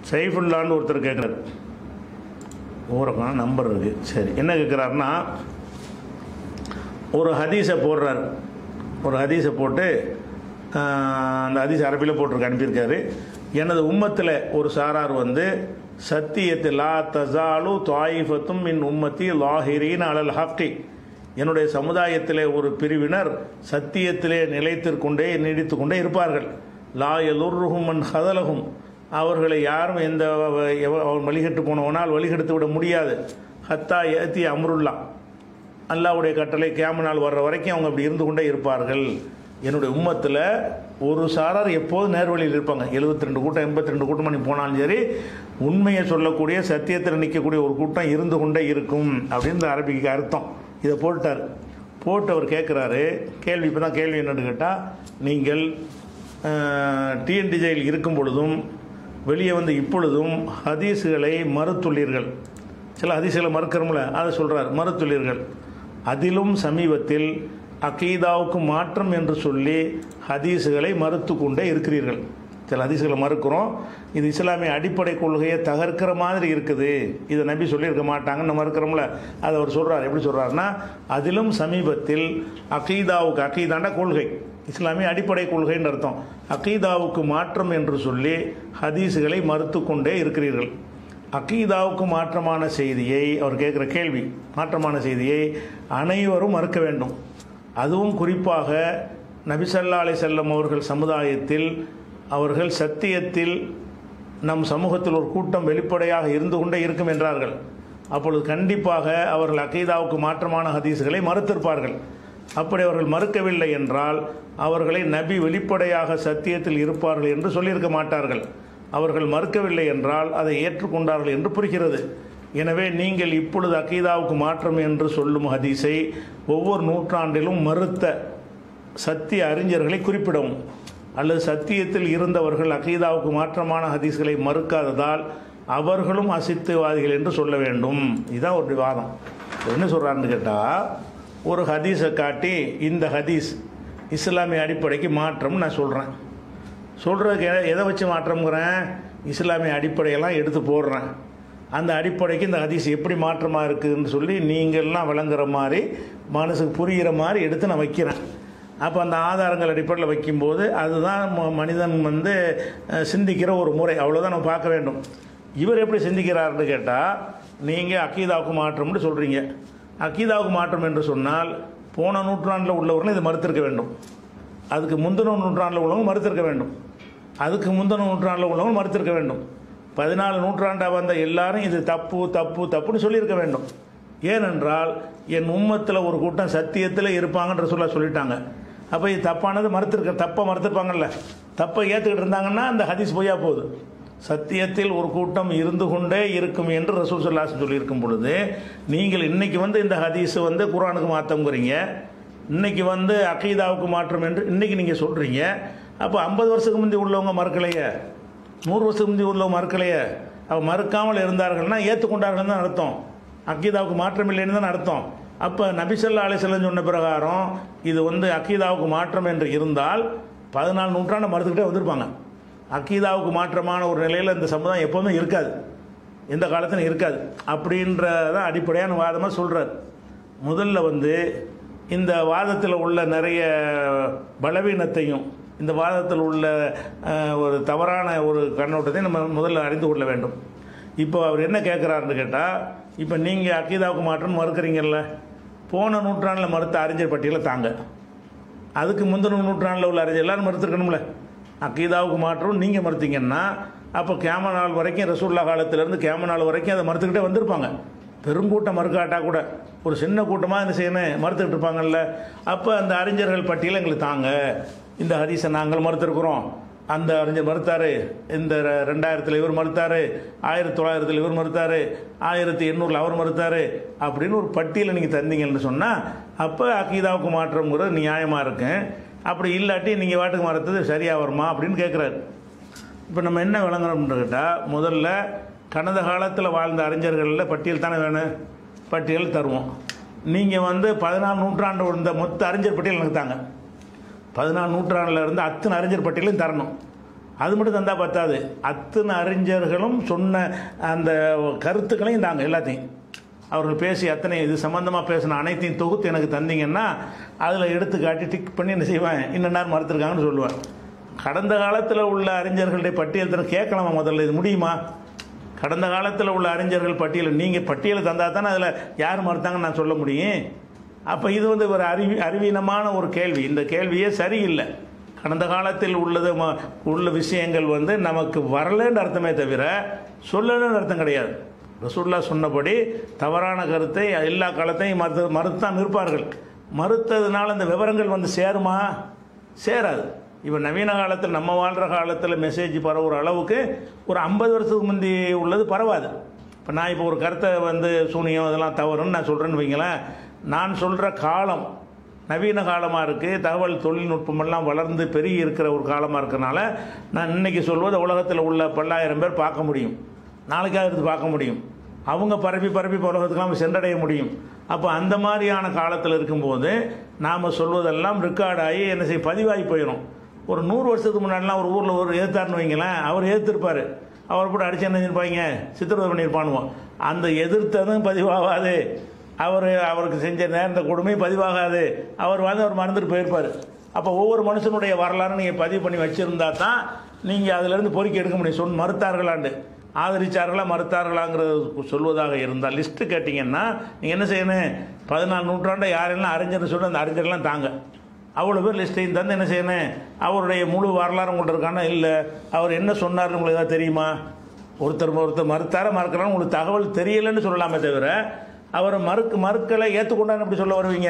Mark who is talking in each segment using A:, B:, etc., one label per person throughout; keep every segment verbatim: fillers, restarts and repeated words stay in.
A: சைஃபுல்லான்னு ஒருத்தர் கேட்குறாரு, ஊரக்கான நம்பர் இருக்குது. சரி, என்ன கேட்குறாருன்னா, ஒரு ஹதீஸை போடுறார். ஒரு ஹதீஸை போட்டு அந்த ஹதீஸ் அரபியில் போட்டிருக்கு, அனுப்பியிருக்காரு. எனது உம்மத்தில் ஒரு சாரார் வந்து சத்தியத்தில் லா தசாலு தாயிஃபத்தும் மின் உம்மத்தி லாஹிரீன் அலல் ஹக்கி, என்னுடைய சமுதாயத்திலே ஒரு பிரிவினர் சத்தியத்திலே நிலைத்திற்கொண்டே நீடித்து கொண்டே இருப்பார்கள். லா எலுர்ருஹும் மன் ஹதலஹும், அவர்களை யாரும் எந்த வழிகட்டு போனவனால் வழிகெடுத்து விட முடியாது. ஹத்தா ஏத்தி அம்ருல்லா, அல்லாவுடைய கட்டளை கியாம நாள் வர்ற வரைக்கும் அவங்க அப்படி இருந்து கொண்டே இருப்பார்கள். என்னுடைய உம்மத்தில் ஒரு சாரார் எப்போது நேர்வழியில் இருப்பாங்க. எழுபத்தி ரெண்டு கூட்டம் எண்பத்தி ரெண்டு கூட்டம் பண்ணி போனாலும் சரி, உண்மையை சொல்லக்கூடிய சத்தியத்தில் நிற்கக்கூடிய ஒரு கூட்டம் இருந்து கொண்டே இருக்கும் அப்படின்னு அரபிக்கு அர்த்தம். இதை போட்டார். போட்டு அவர் கேட்குறாரு கேள்வி. இப்போ தான் கேள்வி என்னென்னு கேட்டால், நீங்கள் டிஎன்டிஜையில் இருக்கும் பொழுதும் வெளியே வந்து இப்பொழுதும் ஹதீஸுகளை மறுத்துள்ளீர்கள். சில ஹதீஸுகளை மறுக்கிறோம்ல, அதை சொல்கிறார், மறுத்துள்ளீர்கள். அதிலும் சமீபத்தில் அகீதாவுக்கு மாற்றம் என்று சொல்லி ஹதீஸுகளை மறுத்து கொண்டே இருக்கிறீர்கள். சில ஹதீஸுகளை மறுக்கிறோம், இது இஸ்லாமிய அடிப்படை கொள்கையை தகர்க்கிற மாதிரி இருக்குது, இதை நபி சொல்லியிருக்க மாட்டாங்கன்னு மறுக்கிறோம்ல, அதை அவர் சொல்கிறார். எப்படி சொல்கிறாருன்னா, அதிலும் சமீபத்தில் அகீதாவுக்கு, அகீதாண்ட கொள்கை, இஸ்லாமிய அடிப்படை கொள்கைன்னு அர்த்தம், அகீதாவுக்கு மாற்றம் என்று சொல்லி ஹதீஸுகளை மறுத்து கொண்டே இருக்கிறீர்கள். அகீதாவுக்கு மாற்றமான செய்தியை, அவர் கேட்குற கேள்வி, மாற்றமான செய்தியை அனைவரும் மறுக்க வேண்டும். அதுவும் குறிப்பாக நபி ஸல்லல்லாஹு அலைஹி வஸல்லம் அவர்கள் சமுதாயத்தில் அவர்கள் சத்தியத்தில் நம் சமூகத்தில் ஒரு கூட்டம் வெளிப்படையாக இருந்து கொண்டே இருக்கும் என்றார்கள். அப்பொழுது கண்டிப்பாக அவர்கள் அகீதாவுக்கு மாற்றமான ஹதீஸுகளை மறுத்திருப்பார்கள். அப்படி அவர்கள் மறுக்கவில்லை என்றால் அவர்களை நபி வெளிப்படையாக சத்தியத்தில் இருப்பார்கள் என்று சொல்லியிருக்க மாட்டார்கள். அவர்கள் மறுக்கவில்லை என்றால் அதை ஏற்றுக்கொண்டார்கள் என்று புரிகிறது. எனவே நீங்கள் இப்பொழுது அகீதாவுக்கு மாற்றம் என்று சொல்லும் ஹதீஸை ஒவ்வொரு நூற்றாண்டிலும் மறுத்த சத்திய அறிஞர்களை குறிப்பிடவும், அல்லது சத்தியத்தில் இருந்தவர்கள் அகீதாவுக்கு மாற்றமான ஹதீஸ்களை மறுக்காததால் அவர்களும் அசித்துவாதிகள் என்று சொல்ல வேண்டும். இதுதான் ஒரு வாதம். என்ன சொல்கிறாருன்னு கேட்டால், ஒரு ஹதீஸை காட்டி இந்த ஹதீஸ் இஸ்லாமிய அடிப்படைக்கு மாற்றம் நான் சொல்கிறேன். சொல்கிறதுக்கு எதை எதை வச்சு மாற்றம்ங்கிறேன், இஸ்லாமிய அடிப்படையெல்லாம் எடுத்து போடுறேன். அந்த அடிப்படைக்கு இந்த ஹதீஸ் எப்படி மாற்றமாக இருக்குதுன்னு சொல்லி நீங்கள்லாம் விளங்குற மாதிரி மனசுக்கு புரிகிற மாதிரி எடுத்து நான் வைக்கிறேன். அப்போ அந்த ஆதாரங்கள் அடிப்படையில் வைக்கும்போது அதுதான் மனிதன் வந்து சிந்திக்கிற ஒரு முறை, அவ்வளோதான் நம்ம பார்க்க வேண்டும். இவர் எப்படி சிந்திக்கிறார்னு கேட்டால், நீங்கள் அகீதாவுக்கு மாற்றம்னு சொல்கிறீங்க. அகீதாவுக்கு மாற்றம் என்று சொன்னால் போன நூற்றாண்டில் உள்ளவர்களும் இதை மறுத்திருக்க வேண்டும், அதுக்கு முந்தின நூற்றாண்டில் உள்ளவங்க மறுத்திருக்க வேண்டும், அதுக்கு முந்தின நூற்றாண்டில் உள்ளவங்க மறுத்திருக்க வேண்டும், பதினாலு நூற்றாண்டாக வந்த எல்லாரும் இது தப்பு தப்பு தப்புன்னு சொல்லியிருக்க வேண்டும். ஏனென்றால் என் உம்மத்தில் ஒரு கூட்டம் சத்தியத்தில் இருப்பாங்கன்ற சொல்ல சொல்லிட்டாங்க. அப்போ இது தப்பானது மறுத்திருக்க, தப்பை மறுத்திருப்பாங்கல்ல, தப்பை ஏற்றுக்கிட்டு இருந்தாங்கன்னா அந்த ஹதீஸ் பொய்யா போகுது. சத்தியத்தில் ஒரு கூட்டம் இருந்து கொண்டே இருக்கும் என்று ரசூல் ஸல்லல்லாஹு அலைஹி வஸல்லம் சொல்லியிருக்கும் பொழுது, நீங்கள் இன்றைக்கி வந்து இந்த ஹதீஸ் வந்து குர்ஆனுக்கு மாற்றம்ங்கிறீங்க, இன்றைக்கி வந்து அகீதாவுக்கு மாற்றம் என்று இன்றைக்கி நீங்கள் சொல்கிறீங்க. அப்போ ஐம்பது வருஷத்துக்கு முந்தி உள்ளவங்க மறுக்கலையே, நூறு வருஷத்துக்கு முந்தி உள்ளவங்க மறுக்கலையே, அப்போ மறுக்காமல் இருந்தார்கள்னா ஏற்றுக்கொண்டார்கள் தான் அர்த்தம், அகீதாவுக்கு மாற்றம் இல்லைன்னு தான் அர்த்தம். அப்போ நபி ஸல்லல்லாஹு அலைஹி வஸல்லம் சொன்ன பிரகாரம் இது வந்து அகீதாவுக்கு மாற்றம் என்று இருந்தால் பதினாலு நூற்றாண்டு மறுத்துக்கிட்டே வந்திருப்பாங்க. அகீதாவுக்கு மாற்றமான ஒரு நிலையில் இந்த சமுதாயம் எப்போதுமே இருக்காது, எந்த காலத்திலும் இருக்காது. அப்படின்றதான் அடிப்படையான வாதமாக சொல்கிறார். முதல்ல வந்து இந்த வாதத்தில் உள்ள நிறைய பலவீனத்தையும் இந்த வாதத்தில் உள்ள ஒரு தவறான ஒரு கண்ணோட்டத்தையும் நம்ம முதல்ல அறிந்து கொள்ள வேண்டும். இப்போ அவர் என்ன கேட்குறாருன்னு கேட்டால், இப்போ நீங்கள் அகீதாவுக்கு மாற்றம் மறுக்கிறீங்கல்ல, போன நூற்றாண்டில் மறுத்த அறிஞர் பட்டியலை தாங்க, அதுக்கு முந்தின நூற்றாண்டில் உள்ள அறிஞர் எல்லாரும் மறுத்துருக்கணும்ல. அகீதாவுக்கு மாற்றம் நீங்கள் மறுத்தீங்கன்னா அப்போ கியாம நாள் வரைக்கும், ரசூலுல்லாஹ் காலத்திலேருந்து கியாம நாள் வரைக்கும் அதை மறுத்துக்கிட்டே வந்திருப்பாங்க. பெருங்கூட்டம் மறுக்காட்டா கூட ஒரு சின்ன கூட்டமாக என்ன செய்யணும், மறுத்துக்கிட்டு இருப்பாங்கல்ல. அப்போ அந்த அறிஞர்கள் பட்டியலை எங்களுக்கு தாங்க, இந்த ஹதீஸை நாங்கள் மறுத்திருக்கிறோம், அந்த அறிஞர் மறுத்தார், இந்த ரெண்டாயிரத்தில் இவர் மறுத்தார், ஆயிரத்தி தொள்ளாயிரத்தில் இவர் மறுத்தார், ஆயிரத்தி எண்ணூறில் அவர் மறுத்தார் அப்படின்னு ஒரு பட்டியலை நீங்கள் தந்தீங்கன்னு சொன்னால் அப்போ அகீதாவுக்கு மாற்றம்ங்கிறது நியாயமாக இருக்கும். அப்படி இல்லாட்டி நீங்கள் வாட்டுக்கு மறுத்தது சரியாக வருமா அப்படின்னு கேட்குறாரு. இப்போ நம்ம என்ன விளங்குறோம்னு கேட்டால், முதல்ல கடந்த காலத்தில் வாழ்ந்த அறிஞர்களில் பட்டியல் தானே வேணும், பட்டியல் தருவோம். நீங்கள் வந்து பதினாலு நூற்றாண்டு இந்த மொத்த அறிஞர் பட்டியல் எனக்கு தாங்க, பதினாலு நூற்றாண்டில் இருந்து அத்தனை அறிஞர் பட்டியலையும் தரணும். அது மட்டும் தந்தால் பத்தாது, அத்தனை அறிஞர்களும் சொன்ன அந்த கருத்துக்களையும் தாங்க எல்லாத்தையும் அவர்கள் பேசி அத்தனை இது சம்மந்தமாக பேசின அனைத்தையும் தொகுத்து எனக்கு தந்தீங்கன்னா அதில் எடுத்து காட்டி டிக் பண்ணி என்ன செய்வேன், இன்னும் நேரம் மறுத்துருக்காங்கன்னு சொல்லுவேன். கடந்த காலத்தில் உள்ள அறிஞர்களுடைய பட்டியல் தர கேட்கலாமா முதல்ல, இது முடியுமா? கடந்த காலத்தில் உள்ள அறிஞர்கள் பட்டியல் நீங்கள் பட்டியலை தந்தால் தானே அதில் யார் மறுத்தாங்கன்னு நான் சொல்ல முடியும். அப்போ இது வந்து ஒரு அறிவி அறிவீனமான ஒரு கேள்வி. இந்த கேள்வியே சரியில்லை. கடந்த காலத்தில் உள்ளது உள்ள விஷயங்கள் வந்து நமக்கு வரலன்னு அர்த்தமே தவிர சொல்லணுன்னு அர்த்தம் கிடையாது. ரசூலுல்லாஹ் சொன்னபடி தவறான கருத்தை எல்லா காலத்தையும் மறுத்து மறுத்தான் இருப்பார்கள். மறுத்ததுனால அந்த விவரங்கள் வந்து சேருமா? சேராது. இப்போ நவீன காலத்தில் நம்ம வாழ்கிற காலத்தில் மெசேஜ் பரவுற அளவுக்கு ஒரு ஐம்பது வருஷத்துக்கு முந்தி உள்ளது பரவாது. இப்போ நான் இப்போ ஒரு கருத்தை வந்து சூனியம் இதெல்லாம் தவறுன்னு நான் சொல்கிறேன்னு வைங்களேன், நான் சொல்கிற காலம் நவீன காலமாக இருக்குது, தகவல் தொழில்நுட்பமெல்லாம் வளர்ந்து பெருகி இருக்கிற ஒரு காலமாக இருக்கிறனால நான் இன்றைக்கி சொல்வது உலகத்தில் உள்ள பல்லாயிரம் பேர் பார்க்க முடியும், நாளைக்காக எடுத்து பார்க்க முடியும், அவங்க பரப்பி பரப்பி உலகத்துக்கெல்லாம் சென்றடைய முடியும். அப்போ அந்த மாதிரியான காலத்தில் இருக்கும்போது நாம் சொல்வதெல்லாம் ரெக்கார்டாகி என்ன செய்ய பதிவாகி போயிடும். ஒரு நூறு வருஷத்துக்கு முன்னாடிலாம் ஒரு ஊரில் ஒரு எதிர்த்தாருன்னு வைங்களேன், அவர் எதிர்த்திருப்பார், அவர் கூட அடிச்சு என்ன செஞ்சிருப்பாங்க, சித்திரவதை பண்ணியிருப்பானுவோம். அந்த எதிர்த்ததும் பதிவாகாது, அவர் அவருக்கு செஞ்ச நேர்ந்த கொடுமை பதிவாகாது, அவர் வந்து அவர் மறந்துட்டு போயிருப்பார். அப்போ ஒவ்வொரு மனுஷனுடைய வரலாறு நீங்கள் பதிவு பண்ணி வச்சுருந்தா தான் நீங்கள் அதிலேருந்து பொறுக்கி எடுக்க முடியும். சொல் மறுத்தார்களாண்டு ஆதரிச்சார்களா மறுத்தார்களாங்கிறது சொல்வதாக இருந்தால் லிஸ்ட்டு கேட்டிங்கன்னா நீங்கள் என்ன செய்யணும், பதினாலு நூற்றாண்டை யாரெல்லாம் அறிஞர்னு சொல்லி அந்த அறிஞர்லாம் தாங்க அவ்வளோ பேர் லிஸ்ட்டையும் தந்து என்ன செய்யணும், அவருடைய முழு வரலாறு உங்கள்கிட்ட இருக்கானா இல்லை, அவர் என்ன சொன்னார்னு உங்களுக்கு ஏதாவது தெரியுமா? ஒருத்தர் ஒருத்தர் மறுத்தார மறுக்கிறான்னு உங்களுக்கு தகவல் தெரியலைன்னு சொல்லலாமே தவிர அவர் மறுக்கு மறுக்கலை ஏற்றுக்கொண்டான்னு எப்படி சொல்ல வருவீங்க?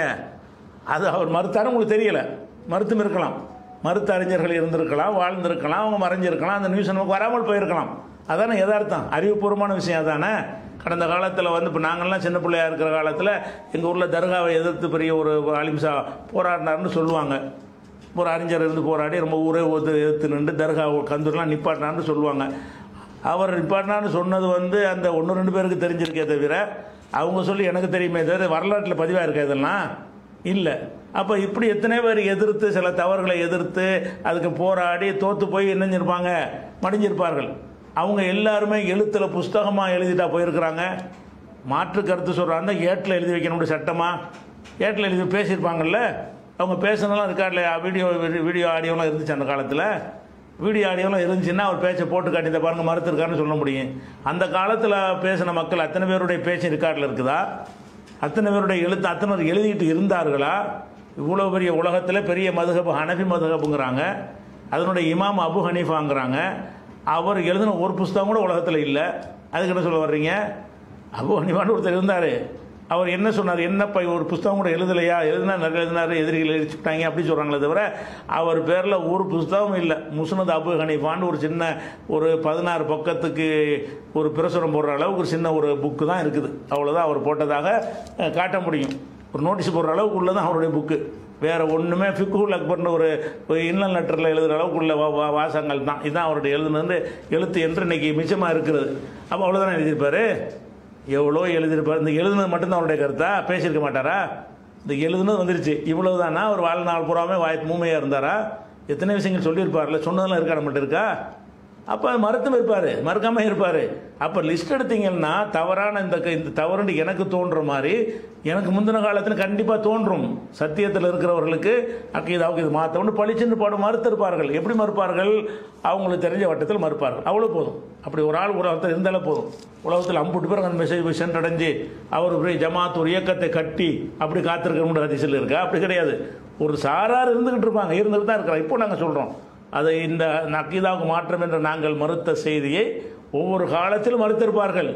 A: அது அவர் மறுத்தாரும் உங்களுக்கு தெரியலை, மறுத்தும் இருக்கலாம், மறுத்த அறிஞர்கள் இருந்திருக்கலாம், வாழ்ந்திருக்கலாம், அவங்க மறைஞ்சிருக்கலாம், அந்த நியூஸ் நமக்கு வராமல் போயிருக்கலாம். அதானே யதார்த்தம், அறிவுபூர்வமான விஷயம் அதானே. கடந்த காலத்தில் வந்து இப்போ நாங்கள்லாம் சின்ன பிள்ளையாக இருக்கிற காலத்தில் எங்கள் ஊரில் தர்காவை எதிர்த்து பெரிய ஒரு அலிம்சா போராடினார்னு சொல்லுவாங்க. ஒரு அறிஞர் இருந்து போராடி ரொம்ப ஊரே ஒத்து எதிர்த்து நின்று தர்கா கந்தூர்லாம் நிப்பாட்டினார்னு சொல்லுவாங்க. அவர் நிப்பாட்டினான்னு சொன்னது வந்து அந்த ஒன்று ரெண்டு பேருக்கு தெரிஞ்சிருக்கே தவிர அவங்க சொல்லி எனக்கு தெரியுமே தவிர வரலாற்றில் பதிவாக இருக்க இதெல்லாம் இல்லை. அப்போ இப்படி எத்தனை பேர் எதிர்த்து சில தவறுகளை எதிர்த்து அதுக்கு போராடி தோற்று போய் என்னஞ்சிருப்பாங்க, மடிஞ்சிருப்பார்கள். அவங்க எல்லாருமே எழுத்தில் புஸ்தகமாக எழுதிட்டா போயிருக்கிறாங்க. மாற்று கருத்து சொல்கிறாங்க, ஏட்டில் எழுதி வைக்கணும் சட்டமாக, ஏட்டில் எழுதி பேசியிருப்பாங்கல்ல, அவங்க பேசுனதெல்லாம் ரெக்கார்டில் வீடியோ வீடியோ ஆடியோலாம் இருந்துச்சு அந்த காலத்தில். வீடியோ ஆடியோலாம் இருந்துச்சுன்னா அவர் பேச்சை போட்டு காட்டி இந்த பாருங்க மறுத்துருக்காருன்னு சொல்ல முடியும். அந்த காலத்தில் பேசின மக்கள் அத்தனை பேருடைய பேச்சு ரெக்கார்டில் இருக்குதா? அத்தனை பேருடைய எழுத்து அத்தனை பேர் எழுதிட்டு இருந்தார்களா? இவ்வளோ பெரிய உலகத்தில் பெரிய மதுஹப் ஹனஃபி மதுஹப்புங்கிறாங்க, அதனுடைய இமாம் அபு ஹனீஃபாங்கிறாங்க. அவர் எழுதின ஒரு புஸ்தகம் கூட உலகத்தில் இல்லை. அதுக்கு என்ன சொல்ல வர்றீங்க? அபு ஹனீஃபான்னு ஒருத்தர் இருந்தார், அவர் என்ன சொன்னார், என்னப்பா ஒரு புஸ்தகம் கூட எழுதலையா, எழுதினா நிறைய எழுதினார், எதிரிகள் எழுதிட்டாங்க அப்படி சொல்கிறாங்களே தவிர அவர் பேரில் ஒரு புஸ்தகம் இல்லை. முஸ்னத் அபு ஹனீஃபான்னு ஒரு சின்ன ஒரு பதினாறு பக்கத்துக்கு ஒரு பிரசுரம் போடுற அளவுக்கு ஒரு சின்ன ஒரு புக்கு தான் இருக்குது. அவ்வளோதான் அவர் போட்டதாக காட்ட முடியும். ஒரு நோட்டீஸ் போடுற அளவுக்கு உள்ளதான் அவருடைய புக்கு. வேறு ஒன்றுமே ஃபிக்குல் அக்பர்னு ஒரு இன்னல் லெட்டரில் எழுதுகிற அளவுக்கு உள்ள வா வாசகங்கள் தான். இதுதான் அவருடைய எழுதுனது எழுத்து என்று இன்றைக்கி மிச்சமாக இருக்கிறது. அப்போ அவ்வளோதானே எழுதியிருப்பார். எவ்வளோ எழுதியிருப்பார். இந்த எழுதுனது மட்டும்தான் அவருடைய கருத்தா? பேசியிருக்க மாட்டாரா? இந்த எழுதுனது வந்துருச்சு, இவ்வளவு தானா? ஒரு வாழ்நாள் பூராமே வாய் மூமையாக இருந்தாரா? எத்தனை விஷயங்கள் சொல்லியிருப்பார்ல, சொன்னதெல்லாம் இருக்கா நம்மகிட்ட இருக்கா? அப்போ மறுத்தும் இருப்பார், மறுக்காமல் இருப்பார். அப்போ லிஸ்ட் எடுத்தீங்கன்னா தவறான இந்த இந்த தவறுன்னு எனக்கு தோன்ற மாதிரி எனக்கு முந்தின காலத்தில் கண்டிப்பாக தோன்றும். சத்தியத்தில் இருக்கிறவர்களுக்கு அக்கீதாவுக்கு இது மாற்றம்னு பழிச்சுன்னு பாடு மறுத்திருப்பார்கள். எப்படி மறுப்பார்கள்? அவங்களுக்கு தெரிஞ்ச வட்டத்தில் மறுப்பார்கள். அவ்வளோ போதும். அப்படி ஒரு ஆள் உலகத்தில் இருந்தாலே போதும். உலகத்தில் அம்புட்டு பேர் அந்த மெசேஜ் போய் சென்றடைஞ்சு அவர் பெரிய ஜமாத் ஒரு இயக்கத்தை கட்டி அப்படி காத்திருக்க ஹதீஸில் இருக்கா? அப்படி கிடையாது. ஒரு சாரார் இருந்துக்கிட்டு இருப்பாங்க, இருந்துகிட்டு தான் இருக்கிறோம். இப்போ நாங்கள் சொல்கிறோம் அதை இந்த அக்கீதாவுக்கு மாற்றம் என்ற நாங்கள் மறுத்த செய்தியை ஒவ்வொரு காலத்திலும் மறுத்திருப்பார்கள்.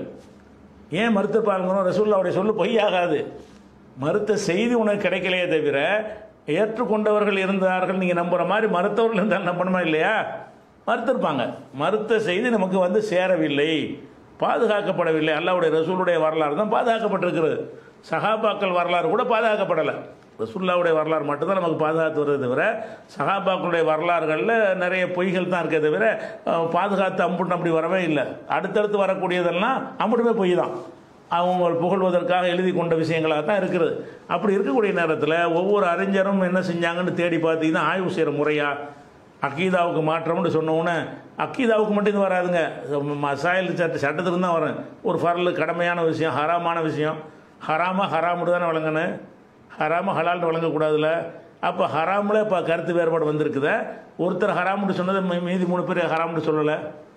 A: ஏன் மறுத்திருப்பார்கள்? ரசூலுல்லாஹ்வுடைய சொல்லு பொய்யாகாது. மறுத்த செய்தி உனக்கு கிடைக்கலையே தவிர ஏற்றுக்கொண்டவர்கள் இருந்தார்கள் நீங்கள் நம்புகிற மாதிரி மறுத்தவர்கள் இருந்தால் நம்பணுமா இல்லையா? மறுத்திருப்பாங்க. மறுத்த செய்தி நமக்கு வந்து சேரவில்லை, பாதுகாக்கப்படவில்லை. அல்லாஹ்வுடைய ரசூலுடைய வரலாறு தான் பாதுகாக்கப்பட்டிருக்கிறது. சஹாபாக்கள் வரலாறு கூட பாதுகாக்கப்படலை. ரசூலுல்லாஹ்வுடைய வரலாறு மட்டும்தான் நமக்கு பாதுகாத்து வருது தவிர சஹாபாக்களுடைய வரலாறுகளில் நிறைய பொய்கள் தான் இருக்கே தவிர பாதுகாத்து அம்புட்டு அப்படி வரவே இல்லை. அடுத்தடுத்து வரக்கூடியதெல்லாம் அம்புட்டுமே பொய் தான். அவங்க புகழ்வதற்காக எழுதி கொண்ட விஷயங்களாக தான் இருக்கிறது. அப்படி இருக்கக்கூடிய நேரத்தில் ஒவ்வொரு அறிஞரும் என்ன செஞ்சாங்கன்னு தேடி பார்த்தீங்கன்னா ஆய்வு செய்கிற முறையா அக்கீதாவுக்கு மாற்றம்னு சொன்னோன்னே அக்கீதாவுக்கு மட்டும் இது வராதுங்க, மசாயில் சட்ட சட்டத்துக்கு தான் வரும். ஒரு ஃபர்லு கடமையான விஷயம், ஹராமான விஷயம், ஹராமா ஹராமுன்னு தானே வழங்கணும், ஹராமா ஹலால்னு வழங்கக்கூடாதுல்ல. அப்போ ஹராமில் இப்போ கருத்து வேறுபாடு வந்திருக்குத. ஒருத்தர் ஹராம்னு சொன்னது மீதி மூணு பேர் ஹராம்னு சொல்லலை.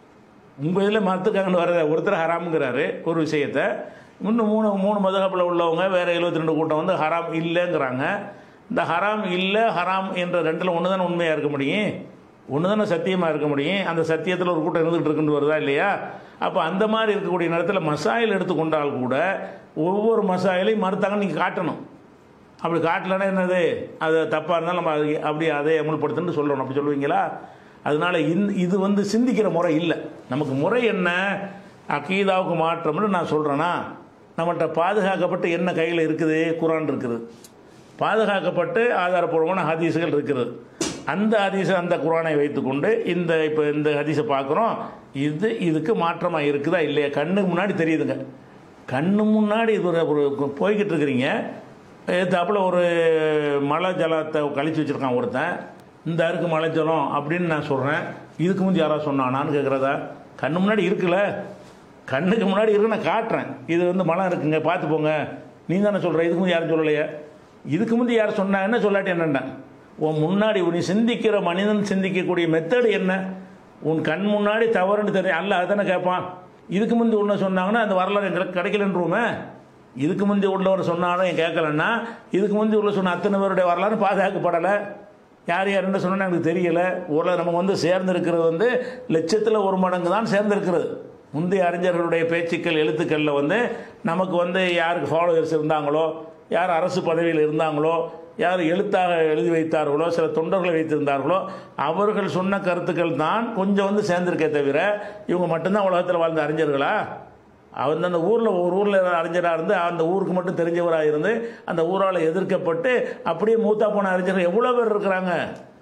A: உங்கள் இதில் மறுத்துக்காங்கன்னு வர்றத ஒருத்தர் ஹராமுங்கிறாரு ஒரு விஷயத்தை, இன்னும் மூணு மூணு மதுஹபில் உள்ளவங்க வேறு எழுபத்தி ரெண்டு கூட்டம் வந்து ஹராம் இல்லைங்கிறாங்க. இந்த ஹராம் இல்லை ஹராம் என்ற ரெண்டில் ஒன்று தானே உண்மையாக இருக்க முடியும், ஒன்று தானே சத்தியமாக இருக்க முடியும். அந்த சத்தியத்தில் ஒரு கூட்டம் இருந்துகிட்டு இருக்குன்னு வருதா இல்லையா? அப்போ அந்த மாதிரி இருக்கக்கூடிய நேரத்தில் மசாயில் எடுத்துக்கொண்டால் கூட ஒவ்வொரு மசாயிலையும் மறுத்தாங்கன்னு நீங்கள் காட்டணும். அப்படி காட்டலன்னா என்னது, அது தப்பாக இருந்தாலும் நம்ம அது அப்படி அதை அமல்படுத்துன்னு சொல்லணும். அப்படி சொல்லுவீங்களா? அதனால் இந் இது வந்து சிந்திக்கிற முறை இல்லை. நமக்கு முறை என்ன, அக்கீதாவுக்கு மாற்றம்னு நான் சொல்கிறேன்னா, நம்மகிட்ட பாதுகாக்கப்பட்டு என்ன கையில் இருக்குது, குரான் இருக்குது, பாதுகாக்கப்பட்டு ஆதாரப்பூர்வமான ஹதீஸுகள் இருக்குது. அந்த ஹதீஸை அந்த குரானை வைத்துக்கொண்டு இந்த இப்போ இந்த ஹதீஸை பார்க்குறோம், இது இதுக்கு மாற்றமாக இருக்குதா இல்லையா, கண்ணுக்கு முன்னாடி தெரியுதுங்க. கண்ணு முன்னாடி இது ஒரு போய்கிட்டு இருக்கிறீங்க, ஏத்தாப்பில் ஒரு மழை ஜலத்தை கழிச்சு வச்சுருக்கான் ஒருத்தன், இந்த அருக்கு மழை ஜலம் அப்படின்னு நான் சொல்கிறேன், இதுக்கு முந்தி யாராவது சொன்னானான்னு கேட்குறதா? கண்ணு முன்னாடி இருக்குல்ல, கண்ணுக்கு முன்னாடி இருக்கு, நான் காட்டுறேன், இது வந்து மழை இருக்குங்க பார்த்து போங்க, நீ தானே சொல்கிற, இதுக்கு முந்தி யாரும் சொல்லலையே, இதுக்கு முந்தி யார் சொன்னா என்ன சொல்லாட்டி என்னென்ன, உன் முன்னாடி நீ சிந்திக்கிற மனிதன் சிந்திக்கக்கூடிய மெத்தடு என்ன, உன் கண் முன்னாடி தவறுன்னு தெரியும் அல்ல, அதுதானே கேட்பான். இதுக்கு முந்தி ஒன்று சொன்னாங்கன்னா அந்த வரலாறு எங்களுக்கு கிடைக்கலன்றோமே, இதுக்கு முந்தி உள்ளவர் சொன்னாலும் என் கேட்கலன்னா, இதுக்கு முந்தி உள்ள சொன்ன அத்தனை பேருடைய வரலாறு பாதுகாக்கப்படலை, யார் யாருன்னு சொன்னால் எனக்கு தெரியலை. ஊரில் நமக்கு வந்து சேர்ந்திருக்கிறது வந்து லட்சத்தில் ஒரு மடங்கு தான் சேர்ந்திருக்கிறது. முந்தைய அறிஞர்களுடைய பேச்சுக்கள் எழுத்துக்களில் வந்து நமக்கு வந்து யாருக்கு ஃபாலோவர்ஸ் இருந்தாங்களோ, யார் அரசு பதவியில் இருந்தாங்களோ, யார் எழுத்தாக எழுதி வைத்தார்களோ, சில தொண்டர்களை வைத்திருந்தார்களோ, அவர்கள் சொன்ன கருத்துக்கள் தான் கொஞ்சம் வந்து சேர்ந்திருக்கே தவிர இவங்க மட்டும்தான் உலகத்தில் வாழ்ந்த அறிஞர்களா? அவர் அந்த ஊரில் ஒரு ஊரில் அறிஞராக இருந்து அந்த ஊருக்கு மட்டும் தெரிஞ்சவராக இருந்து அந்த ஊரால் எதிர்க்கப்பட்டு அப்படியே மூத்தா போன அறிஞர்கள் எவ்வளோ பேர் இருக்கிறாங்க.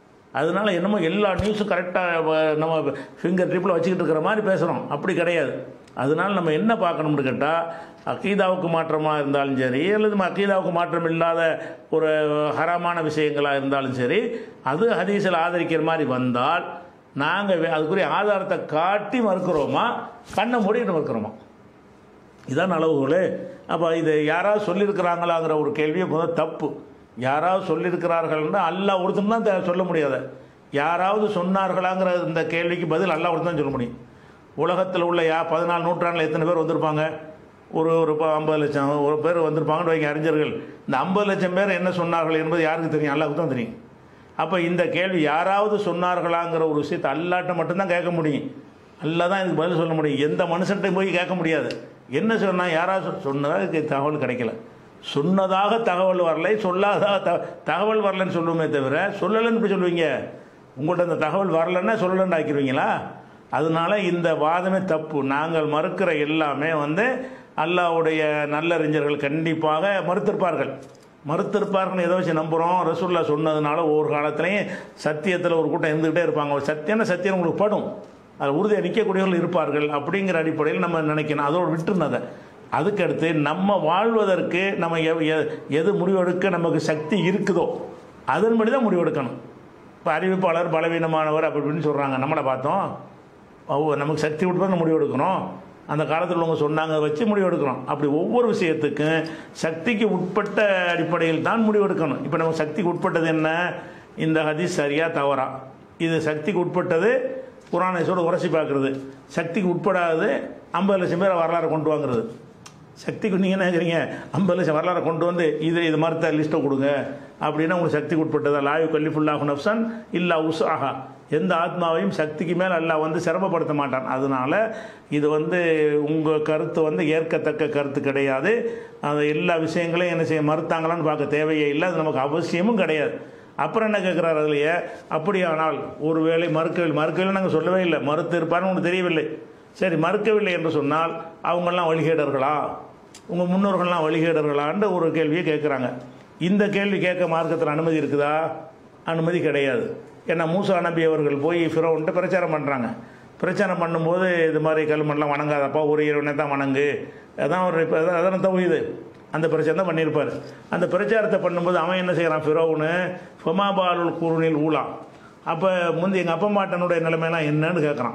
A: அதனால என்னமோ எல்லா நியூஸும் கரெக்டாக நம்ம ஃபிங்கர் ட்ரிப்பில் வச்சுக்கிட்டு இருக்கிற மாதிரி பேசுகிறோம், அப்படி கிடையாது. அதனால் நம்ம என்ன பார்க்கணும்னு கேட்டால், அக்கீதாவுக்கு மாற்றமாக இருந்தாலும் சரி, அல்லது அக்கீதாவுக்கு மாற்றம் இல்லாத ஒரு ஹராமான விஷயங்களாக இருந்தாலும் சரி, அது ஹதீஸில் ஆதரிக்கிற மாதிரி வந்தால் நாங்கள் அதுக்குரிய ஆதாரத்தை காட்டி மறுக்கிறோமா, கண்ணை மூடிட்டு மறுக்கிறோமா, இதான் அளவுகளே. அப்போ இதை யாராவது சொல்லியிருக்கிறாங்களாங்கிற ஒரு கேள்வியை முதல் தப்பு. யாராவது சொல்லியிருக்கிறார்கள்னா அல்லாஹ் ஒருத்தன் தான் சொல்ல முடியாத, யாராவது சொன்னார்களாங்கிற இந்த கேள்விக்கு பதில் அல்லாஹ் ஒருத்தன் தான் சொல்ல முடியும். உலகத்தில் உள்ள யா பதினாலு நூற்றாண்டில் எத்தனை பேர் வந்திருப்பாங்க, ஒரு ஒரு ஐம்பது லட்சம் ஒரு பேர் வந்திருப்பாங்கன்னு வைங்க அறிஞர்கள். இந்த ஐம்பது லட்சம் பேர் என்ன சொன்னார்கள் என்பது யாருக்கு தெரியும், அல்லாஹ்வுக்கு தான் தெரியும். அப்போ இந்த கேள்வி யாராவது சொன்னார்களாங்கிற ஒரு விஷயத்தை அல்லாட்ட மட்டும்தான் கேட்க முடியும், அல்லாஹ் தான் இதுக்கு பதில் சொல்ல முடியும். எந்த மனுஷன்கிட்டையும் போய் கேட்க முடியாது. என்ன சொன்னால் யாராவது சொன்னதாக தகவல் கிடைக்கல, சொன்னதாக தகவல் வரலை, சொல்லாதாக த தகவல் வரலன்னு சொல்லுவோமே தவிர சொல்லலைன்னு இப்படி சொல்லுவீங்க. உங்கள்கிட்ட அந்த தகவல் வரலன்னா சொல்லலைன்னு ஆக்கிடுவீங்களா? அதனால இந்த வாதமே தப்பு. நாங்கள் மறுக்கிற எல்லாமே வந்து அல்லாஹ்வுடைய நல்லறிஞர்கள் கண்டிப்பாக மறுத்திருப்பார்கள். மறுத்திருப்பார்கள் எதை வச்சு நம்புகிறோம்? ரசூலுல்லாஹ் சொன்னதுனால ஒவ்வொரு காலத்துலேயும் சத்தியத்தில் ஒரு கூட்டம் இருந்துக்கிட்டே இருப்பாங்க. ஒரு சத்தியம்னா சத்தியம் உங்களுக்கு படும், அது உறுதியாக நிற்கக்கூடியவர்கள் இருப்பார்கள் அப்படிங்கிற அடிப்படையில் நம்ம நினைக்கணும். அதோடு விட்டுருந்ததை அதுக்கடுத்து நம்ம வாழ்வதற்கு நம்ம எது முடிவெடுக்க நமக்கு சக்தி இருக்குதோ அதன்படி தான் முடிவெடுக்கணும். இப்போ அறிவிப்பாளர் பலவீனமானவர் அப்படி இப்படின்னு சொல்கிறாங்க, நம்மளை பார்த்தோம் நமக்கு சக்தி விட்டு தான் முடிவெடுக்கணும், அந்த காலத்தில் உள்ளவங்க சொன்னாங்க வச்சு முடிவெடுக்கணும். அப்படி ஒவ்வொரு விஷயத்துக்கும் சக்திக்கு உட்பட்ட அடிப்படையில் தான் முடிவெடுக்கணும். இப்போ நமக்கு சக்திக்கு உட்பட்டது என்ன, இந்த ஹதீஸ் சரியா தவறா, இது சக்திக்கு உட்பட்டது குரானை சொல்ல உரசி பார்க்குறது, சக்திக்கு உட்படாது ஐம்பது லட்சம் பேரை வரலாறு கொண்டு வாங்குறது. சக்திக்கு நீங்கள் என்ன நினைக்கிறீங்க, ஐம்பது லட்சம் வரலாறு கொண்டு வந்து இது இது மாதிரி லிஸ்ட்டை கொடுங்க அப்படின்னா உங்களுக்கு சக்திக்கு உட்பட்டதா? லாயு கல்லிஃபுல்லாஹு நஃப்ஸன் இல்லா உஸ்ஆஹா, எந்த ஆத்மாவையும் சக்திக்கு மேலே அல்லாஹ் வந்து சிரமப்படுத்த மாட்டான். அதனால் இது வந்து உங்கள் கருத்து வந்து ஏற்கத்தக்க கருத்து கிடையாது. அது எல்லா விஷயங்களையும் என்ன செய்ய மறுத்தாங்களான்னு பார்க்க தேவையே இல்லை, அது நமக்கு அவசியமும் கிடையாது. அப்புறம் என்ன கேட்குறாரு அதுலையே, அப்படியானால் ஒரு வேளை மறுக்கவில்லை மறுக்கவில்லை நாங்கள் சொல்லவே இல்லை, மறுத்து இருப்பார்னு ஒன்று தெரியவில்லை. சரி, மறுக்கவில்லை என்று சொன்னால் அவங்கெல்லாம் வழிகேடர்களா, உங்கள் முன்னோர்கள்லாம் வழிகேடர்களான்ற ஒரு கேள்வியை கேட்குறாங்க. இந்த கேள்வி கேட்க மார்க்கத்தில் அனுமதி இருக்குதா? அனுமதி கிடையாது. ஏன்னா மூசா நபி அவர்கள் போய் ஃபிரௌன்ட்ட பிரச்சாரம் பண்ணுறாங்க. பிரச்சாரம் பண்ணும்போது இது மாதிரி கல்மண்லாம் வணங்காதப்பா, ஒரு இறைவனை தான் வணங்கு, அதான் ஒரு இப்போ அதான் தௌஹீது, அந்த பிரச்சாரம் தான் பண்ணியிருப்பார். அந்த பிரச்சாரத்தை பண்ணும்போது அவன் என்ன செய்கிறான், ஃபிரௌனு ஃபமாபாலுல் குருனில் ஊலா, அப்போ முந்தி எங்கள் அப்பா மாட்டனுடைய நிலைமையெல்லாம் என்னன்னு கேட்குறான்.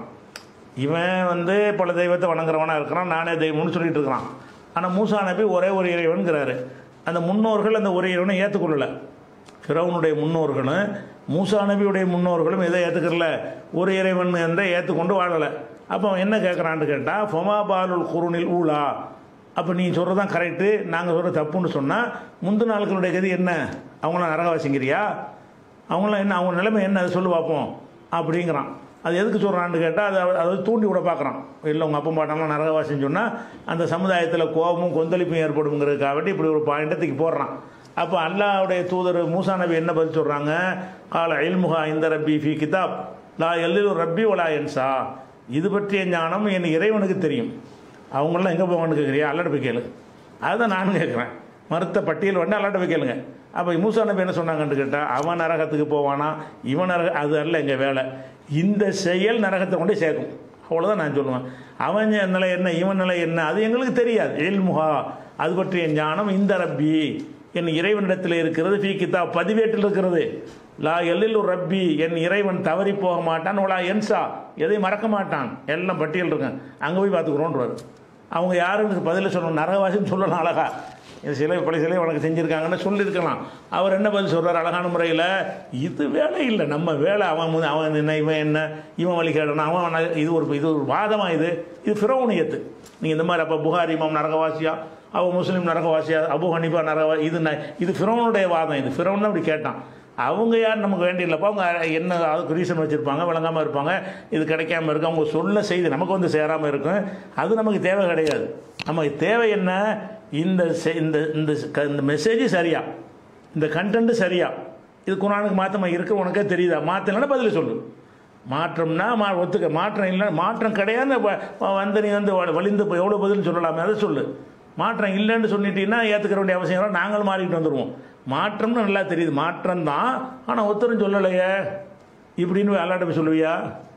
A: இவன் வந்து பல தெய்வத்தை வணங்குறவனாக இருக்கிறான், நானே தெய்வம்னு சொல்லிட்டு இருக்கிறான். ஆனால் மூசா நபி ஒரே ஒரு இறைவன்கிறாரு. அந்த முன்னோர்கள் அந்த ஒரு இறைவனை ஏற்றுக்கொள்ளலை. ஃபிரௌனுடைய முன்னோர்களும் மூசா நபியுடைய முன்னோர்களும் எதை ஏற்றுக்கல, ஒரு இறைவன் என்ற ஏற்றுக்கொண்டு வாழலை. அப்போ அவன் என்ன கேட்குறான்னு கேட்டால், ஃபொமா பாலுல் குருனில் ஊலா, அப்போ நீ சொல்கிறது தான் கரெக்டு, நாங்கள் சொல்கிற தப்புன்னு சொன்னால் முந்தின நாட்களுடைய கதி என்ன, அவங்களாம் நரகவாசிங்கிறியா, அவங்களாம் என்ன, அவங்க நிலைமை என்ன, அதை சொல்லி பார்ப்போம் அப்படிங்கிறான். அது எதுக்கு சொல்கிறான்னு கேட்டால் அதை அதை தூண்டி விட பார்க்குறான். இல்லை உங்கள் அப்பா பாட்டெல்லாம் நரகவாசின்னு சொன்னால் அந்த சமுதாயத்தில் கோபமும் கொந்தளிப்பும் ஏற்படுங்கிறதுக்காக இப்படி ஒரு பாயிண்டத்துக்கு போடுறான். அப்போ அல்லாஹ்வுடைய தூதர் மூசா நபி என்ன பதில் சொல்கிறாங்க, கால இல்முஹா இந்த ரப்பி ஃபி கிதாப் லா எல்லில் ரப்பி ஒலா என்சா, இது பற்றிய ஞானம் என் இறைவனுக்கு தெரியும். அவங்களாம் எங்கே போவான்னு கேட்குறியா, அல்லாட்ட போய் கேளு. அதுதான் நானும் கேட்குறேன். மறுத்த பட்டியல் வந்து அல்லாட்ட போய் கேளுங்க. அப்போ மூசா நபி என்ன சொன்னாங்கன்னு கேட்டால், அவன் நரகத்துக்கு போவானா இவன் நரக, அது அல்ல எங்கள் வேலை, இந்த செயல் நரகத்தை கொண்டே சேர்க்கும், அவ்வளோதான் நான் சொல்லுவேன். அவன் நிலை என்ன இவன் நிலை என்ன அது எங்களுக்கு தெரியாது. இல்முஹா அது பற்றிய ஞானம் இந்த ரப்பி என் இறைவனிடத்தில் இருக்கிறது, ஃபீ கிதாப் பதிவேட்டில் இருக்கிறது, லா எல்லில் ரப்பி என் இறைவன் தவறி போக மாட்டான், ஒலா என்சா எதை மறக்க மாட்டான், எல்லாம் பட்டியல் இருக்கேன், அங்கே போய் பார்த்துக்குறோன்றார். அவங்க யாருன்னு பதில் சொல்லணும், நரகவாசின்னு சொல்லலாம் அழகா, சிலை பழைய சிலை உனக்கு செஞ்சுருக்காங்கன்னு சொல்லியிருக்கலாம். அவர் என்ன பதில் சொல்கிறார் அழகான முறையில், இது வேலை இல்லை, நம்ம வேலை, அவன் அவன் என்ன இவன் என்ன இவன் வழிகேடனா அவன், இது ஒரு இது ஒரு வாதமாக, இது இது ஃபிரௌனியத்து. நீங்கள் இந்த மாதிரி அப்போ புகாரி இமாம் நரகவாசியா, அவன் முஸ்லீம் நரகவாசியா, அபு ஹனீஃபா நரகவா, இது இது ஃபிரௌனுடைய வாதம், இது ஃபிரௌன் தான் அப்படி கேட்டான். அவங்க யார் நமக்கு வேண்டியில்லப்பா, அவங்க என்ன அதுக்கு ரீசன் வச்சுருப்பாங்க, விளங்காமல் இருப்பாங்க, இது கிடைக்காம இருக்கும், அவங்க சொல்ல செய்தி நமக்கு வந்து சேராமல் இருக்கும், அது நமக்கு தேவை கிடையாது. நமக்கு தேவை என்ன, இந்த இந்த இந்த மெசேஜ் சரியா, இந்த கண்டென்ட் சரியா, இது குர்ஆனுக்கு மாற்றமாக இருக்கு, உனக்கே தெரியுதா, மாற்றலைன்னா பதில் சொல்லு. மாற்றம்னா மா ஒத்துக்க, மாற்றம் இல்லை, மாற்றம் கிடையாது வந்து நீ வந்து வலிந்து எவ்வளோ பதில்னு சொல்லலாமே, அதை சொல்லு. மாற்றம் இல்லைன்னு சொல்லிட்டீங்கன்னா ஏற்றுக்கிற வேண்டிய அவசியம், நாங்களும் மாறிக்கிட்டு வந்துடுவோம். மாற்றம்னு நல்லா தெரியுது, மாற்றம் தான், ஆனால் ஒருத்தரும் சொல்லலையே இப்படின்னு அல்லாட்ட போய் சொல்லுவியா,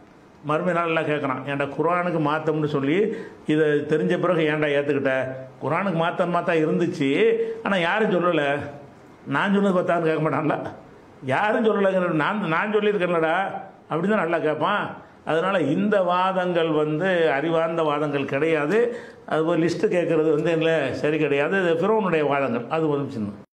A: மறுமை நாள் எல்லாம் கேட்குறான், ஏன்டா குர்ஆனுக்கு மாற்றம்னு சொல்லி இதை தெரிஞ்ச பிறகு ஏன்டா ஏற்றுக்கிட்ட, குர்ஆனுக்கு மாற்றமாக தான் இருந்துச்சு, ஆனால் யாரும் சொல்லலை, நான் சொன்னது பார்த்தான்னு கேட்க மாட்டான்ல, யாரும் சொல்லலைங்கிற நான் நான் சொல்லியிருக்கேன்லடா அப்படி தான் நல்லா கேட்பான். அதனால் இந்த வாதங்கள் வந்து அறிவார்ந்த வாதங்கள் கிடையாது. அது ஒரு லிஸ்ட்டு கேட்குறது வந்து இல்லை சரி கிடையாது, ஃபிரௌனுடைய வாதங்கள் அது ஒரு சின்ன